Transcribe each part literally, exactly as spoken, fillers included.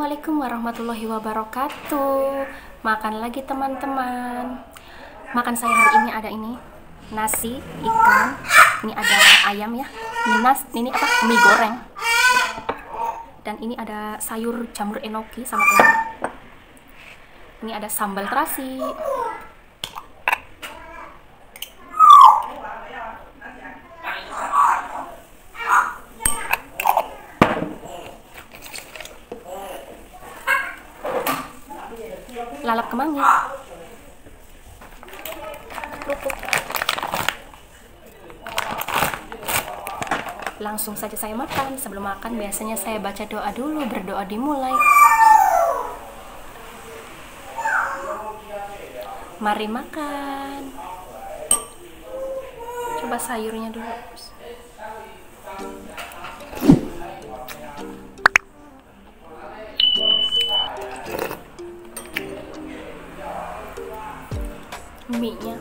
Assalamualaikum warahmatullahi wabarakatuh. Makan lagi teman-teman. Makan saya hari ini ada ini nasi, ikan, ini ada ayam ya, ini nas, ini apa, mie goreng, dan ini ada sayur jamur enoki sama telur. Ini ada sambal terasi. Lalap kemangi. Langsung saja saya makan. Sebelum makan biasanya saya baca doa dulu, berdoa dimulai. Mari makan. Coba sayurnya dulu. Mie-nya.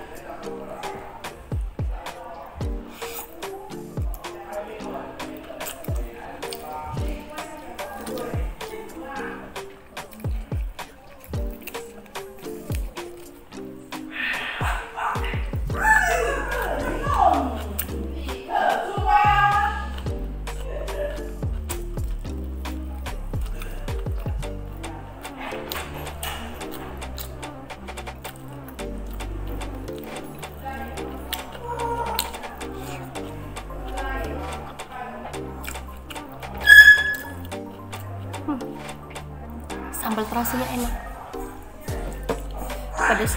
Hmm. Sambal terasinya enak, pedas.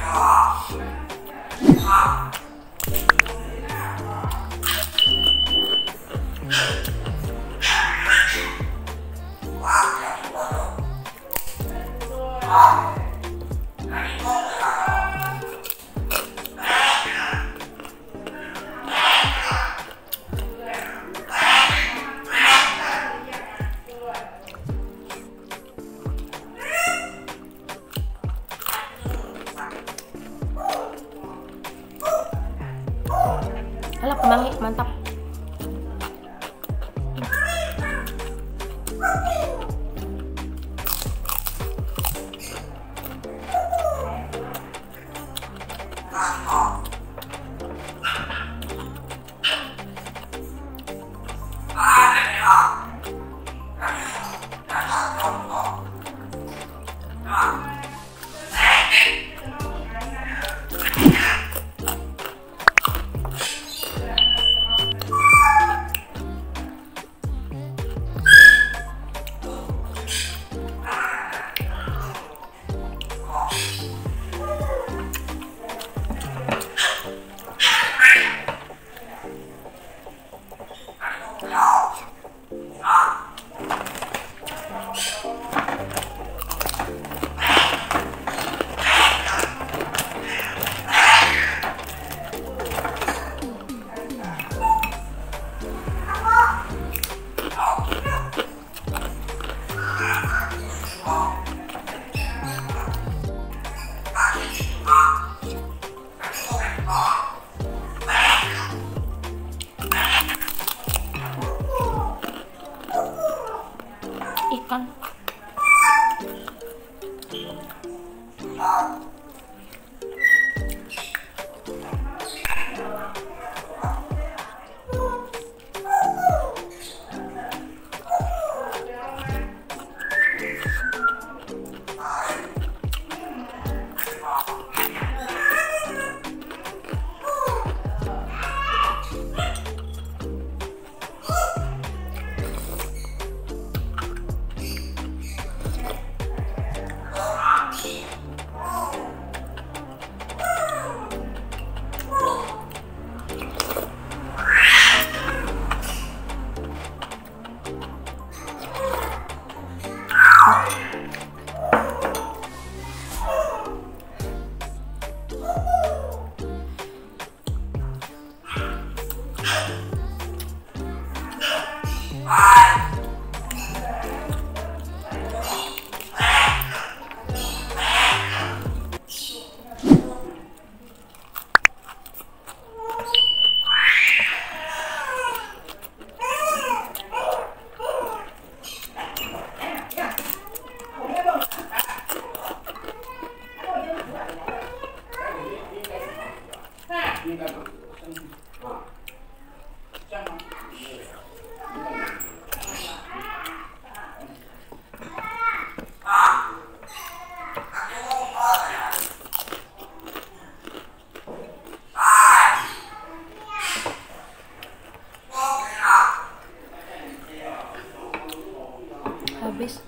Lalap kemangi, mantap. Ikan. Habis.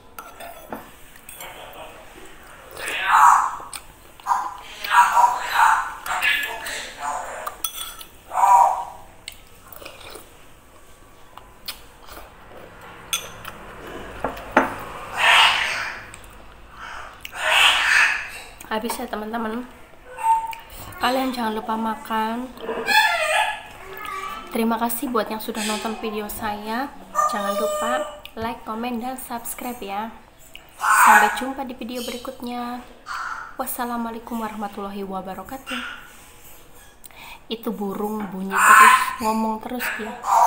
Habis ya teman-teman, kalian jangan lupa makan. Terima kasih buat yang sudah nonton video saya. Jangan lupa like, komen, dan subscribe ya. Sampai jumpa di video berikutnya. Wassalamualaikum warahmatullahi wabarakatuh. Itu burung bunyi terus, ngomong terus dia.